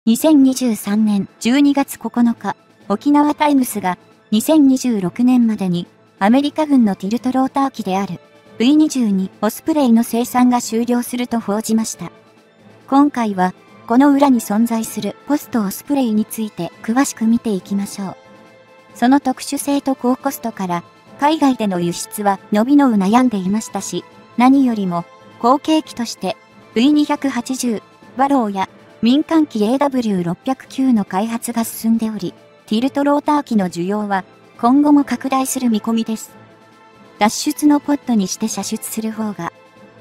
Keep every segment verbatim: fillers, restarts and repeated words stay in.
にせんにじゅうさんねんじゅうにがつここのか、沖縄タイムスがにせんにじゅうろくねんまでにアメリカ軍のティルトローター機である ブイにじゅうに オスプレイの生産が終了すると報じました。今回はこの裏に存在するポストオスプレイについて詳しく見ていきましょう。その特殊性と高コストから海外での輸出は伸びのう悩んでいましたし、何よりも後継機として ブイにひゃくはちじゅう バローや民間機 エーダブリューろっぴゃくきゅう の開発が進んでおり、ティルトローター機の需要は今後も拡大する見込みです。脱出のポットにして射出する方が。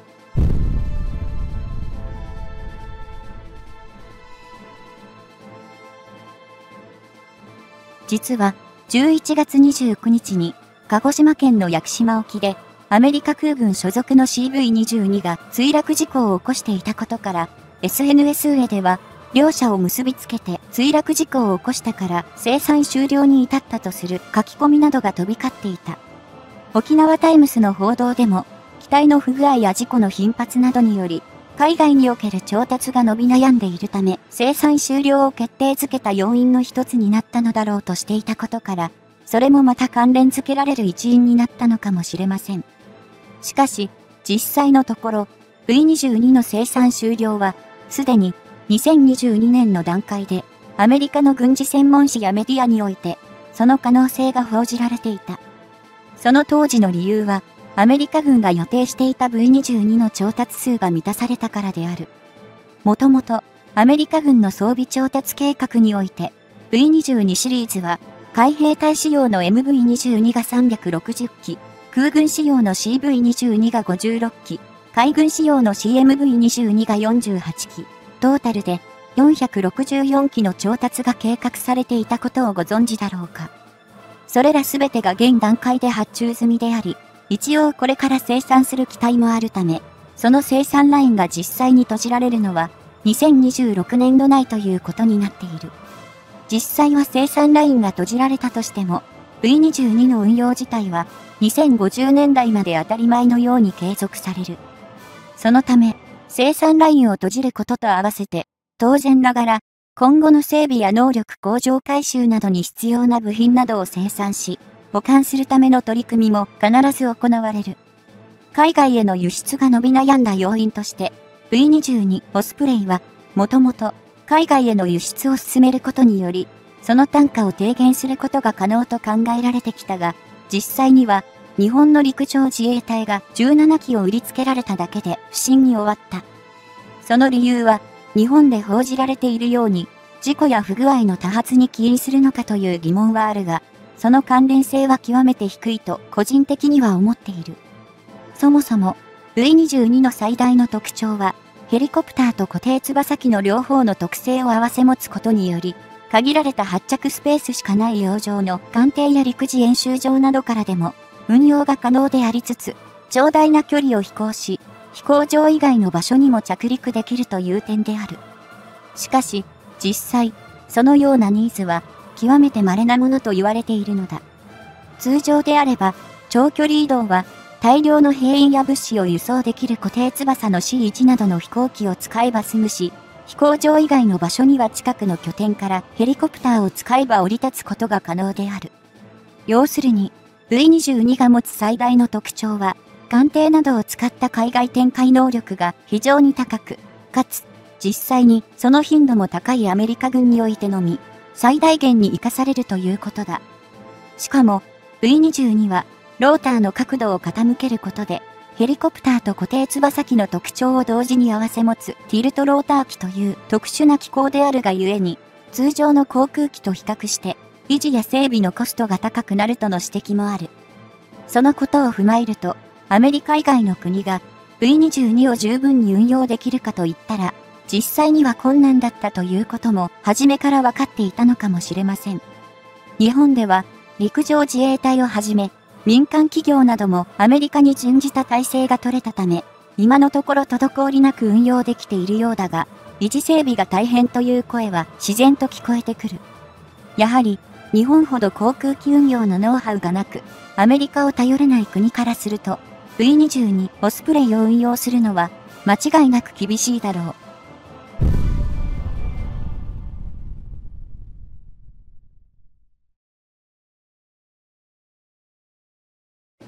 実はじゅういちがつにじゅうくにちに鹿児島県の屋久島沖でアメリカ空軍所属の シーブイにじゅうに が墜落事故を起こしていたことから、エスエヌエス 上では両者を結びつけて墜落事故を起こしたから生産終了に至ったとする書き込みなどが飛び交っていた。沖縄タイムスの報道でも、機体の不具合や事故の頻発などにより、海外における調達が伸び悩んでいるため、生産終了を決定づけた要因の一つになったのだろうとしていたことから、それもまた関連づけられる一因になったのかもしれません。しかし、実際のところ、ブイにじゅうに の生産終了は、すでににせんにじゅうにねんの段階で、アメリカの軍事専門誌やメディアにおいて、その可能性が報じられていた。その当時の理由は、アメリカ軍が予定していた ブイにじゅうに の調達数が満たされたからである。もともと、アメリカ軍の装備調達計画において、ブイにじゅうに シリーズは、海兵隊仕様の エムブイにじゅうに がさんびゃくろくじゅっき、空軍仕様の シーブイにじゅうに がごじゅうろっき、海軍仕様の シーエムブイにじゅうに がよんじゅうはちき、トータルでよんひゃくろくじゅうよんきの調達が計画されていたことをご存知だろうか。それらすべてが現段階で発注済みであり、一応これから生産する機体もあるため、その生産ラインが実際に閉じられるのはにせんにじゅうろくねんど内ということになっている。実際は生産ラインが閉じられたとしても、ブイにじゅうに の運用自体はにせんごじゅうねんだいまで当たり前のように継続される。そのため、生産ラインを閉じることと合わせて、当然ながら、今後の整備や能力向上改修などに必要な部品などを生産し、保管するための取り組みも必ず行われる。海外への輸出が伸び悩んだ要因として、ブイにじゅうに オスプレイは、もともと海外への輸出を進めることにより、その単価を低減することが可能と考えられてきたが、実際には、日本の陸上自衛隊がじゅうななきを売りつけられただけで不審に終わった。その理由は、日本で報じられているように、事故や不具合の多発に起因するのかという疑問はあるが、その関連性は極めて低いと個人的には思っている。そもそも、ブイにじゅうに の最大の特徴は、ヘリコプターと固定翼機の両方の特性を併せ持つことにより、限られた発着スペースしかない洋上の艦艇や陸自演習場などからでも、運用が可能でありつつ、長大な距離を飛行し、飛行場以外の場所にも着陸できるという点である。しかし、実際、そのようなニーズは、極めて稀なものと言われているのだ。通常であれば、長距離移動は、大量の兵員や物資を輸送できる固定翼の シーワン などの飛行機を使えば済むし、飛行場以外の場所には近くの拠点からヘリコプターを使えば降り立つことが可能である。要するに、ブイにじゅうに が持つ最大の特徴は、艦艇などを使った海外展開能力が非常に高く、かつ、実際にその頻度も高いアメリカ軍においてのみ、最大限に活かされるということだ。しかも、ブイにじゅうに は、ローターの角度を傾けることで、ヘリコプターと固定翼機の特徴を同時に合わせ持つティルトローター機という特殊な機構であるがゆえに、通常の航空機と比較して、維持や整備のコストが高くなるとの指摘もある。そのことを踏まえると、アメリカ以外の国が ブイにじゅうに を十分に運用できるかといったら、実際には困難だったということも初めから分かっていたのかもしれません。日本では陸上自衛隊をはじめ民間企業などもアメリカに準じた体制が取れたため、今のところ滞りなく運用できているようだが、維持整備が大変という声は自然と聞こえてくる。やはり日本ほど航空機運用のノウハウがなく、アメリカを頼れない国からすると、ブイにじゅうに オスプレイを運用するのは間違いなく厳しいだろう。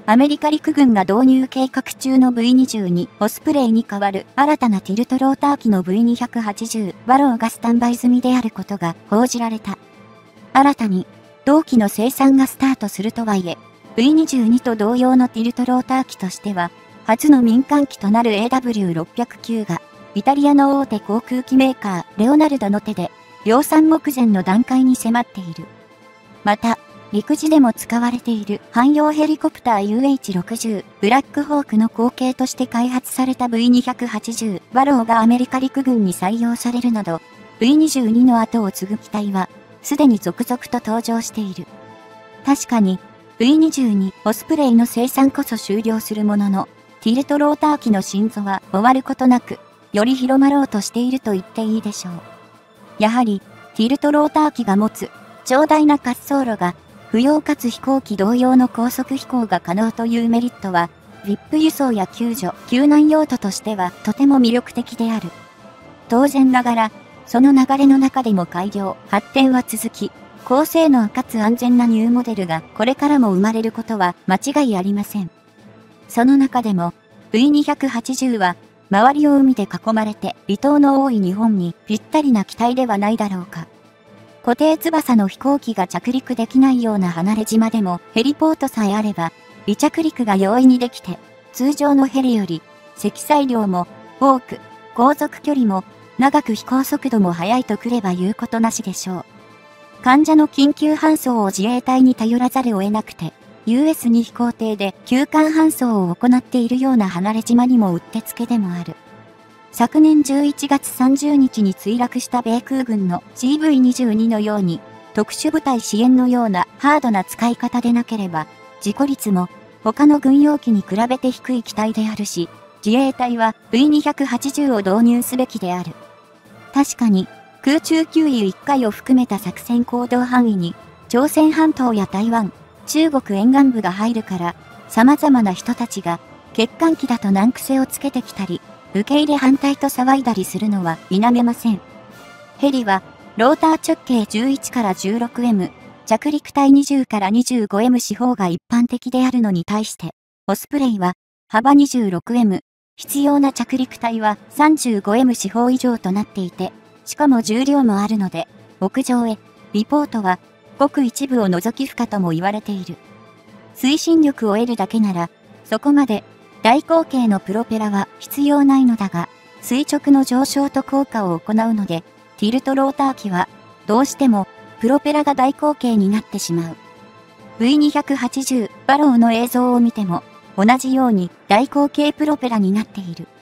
アメリカ陸軍が導入計画中の ブイにじゅうに オスプレイに代わる新たなティルトローター機の ブイにひゃくはちじゅう バローがスタンバイ済みであることが報じられた。新たに同機の生産がスタートするとはいえ、ブイにじゅうに と同様のティルトローター機としては、初の民間機となる エーダブリューろっぴゃくきゅう が、イタリアの大手航空機メーカー、レオナルドの手で、量産目前の段階に迫っている。また、陸自でも使われている汎用ヘリコプター ユーエイチろくじゅう ブラックホークの後継として開発された ブイにひゃくはちじゅう バローがアメリカ陸軍に採用されるなど、ブイにじゅうに の後を継ぐ機体は、すでに続々と登場している。確かに、ブイにじゅうに オスプレイの生産こそ終了するものの、ティルトローター機の心臓は終わることなく、より広まろうとしていると言っていいでしょう。やはり、ティルトローター機が持つ、長大な滑走路が、不要かつ飛行機同様の高速飛行が可能というメリットは、ブイアイピー 輸送や救助、救難用途としてはとても魅力的である。当然ながら、その流れの中でも改良、発展は続き、高性能かつ安全なニューモデルがこれからも生まれることは間違いありません。その中でも、ブイにひゃくはちじゅう は、周りを海で囲まれて離島の多い日本にぴったりな機体ではないだろうか。固定翼の飛行機が着陸できないような離れ島でもヘリポートさえあれば、離着陸が容易にできて、通常のヘリより積載量も多く、航続距離も長く飛行速度も速いとくれば言うことなしでしょう。患者の緊急搬送を自衛隊に頼らざるを得なくて、ユーエスに 飛行艇で急患搬送を行っているような離れ島にもうってつけでもある。昨年じゅういちがつさんじゅうにちに墜落した米空軍の シーブイにじゅうに のように、特殊部隊支援のようなハードな使い方でなければ、事故率も他の軍用機に比べて低い機体であるし、自衛隊は ブイにひゃくはちじゅう を導入すべきである。確かに、空中給油いっかいを含めた作戦行動範囲に、朝鮮半島や台湾、中国沿岸部が入るから、様々な人たちが、欠陥機だと難癖をつけてきたり、受け入れ反対と騒いだりするのは否めません。ヘリは、ローター直径じゅういちからじゅうろくエム、着陸帯にじゅうからにじゅうごエム 四方が一般的であるのに対して、オスプレイは、幅 にじゅうろくエム、必要な着陸帯は さんじゅうごエム 四方以上となっていて、しかも重量もあるので、屋上へ、リポートは、ごく一部を除き不可とも言われている。推進力を得るだけなら、そこまで、大口径のプロペラは必要ないのだが、垂直の上昇と降下を行うので、ティルトローター機は、どうしても、プロペラが大口径になってしまう。ブイにひゃくはちじゅう バローの映像を見ても、同じように大口径プロペラになっている。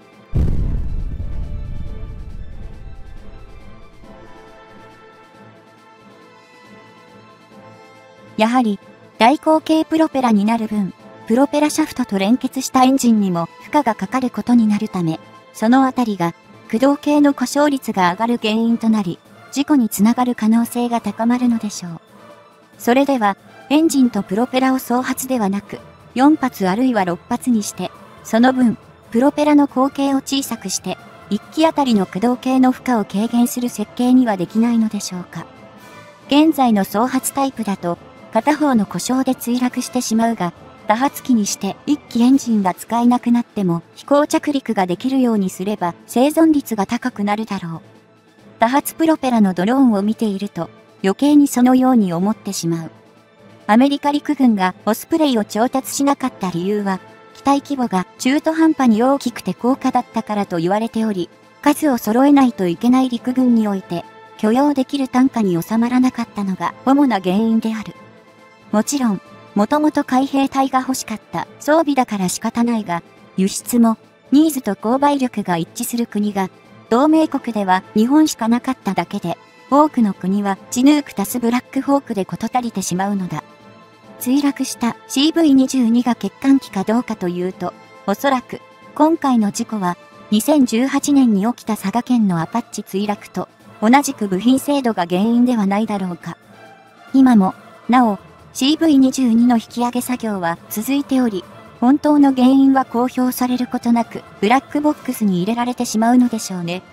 やはり、大口径プロペラになる分、プロペラシャフトと連結したエンジンにも負荷がかかることになるため、そのあたりが駆動系の故障率が上がる原因となり、事故につながる可能性が高まるのでしょう。それでは、エンジンとプロペラを総発ではなく、よん発あるいはろっ発にして、その分、プロペラの口径を小さくして、いっ機あたりの駆動系の負荷を軽減する設計にはできないのでしょうか。現在の総発タイプだと、片方の故障で墜落してしまうが、多発機にしていっ機エンジンが使えなくなっても飛行着陸ができるようにすれば生存率が高くなるだろう。多発プロペラのドローンを見ていると余計にそのように思ってしまう。アメリカ陸軍がオスプレイを調達しなかった理由は、機体規模が中途半端に大きくて高価だったからと言われており、数を揃えないといけない陸軍において許容できる単価に収まらなかったのが主な原因である。もちろん、もともと海兵隊が欲しかった装備だから仕方ないが、輸出もニーズと購買力が一致する国が、同盟国では日本しかなかっただけで、多くの国はチヌーク足すブラックホークで事足りてしまうのだ。墜落した シーブイにじゅうに が欠陥機かどうかというと、おそらく今回の事故はにせんじゅうはちねんに起きた佐賀県のアパッチ墜落と同じく部品精度が原因ではないだろうか。今も、なお、シーブイにじゅうに の引き上げ作業は続いており、本当の原因は公表されることなく、ブラックボックスに入れられてしまうのでしょうね。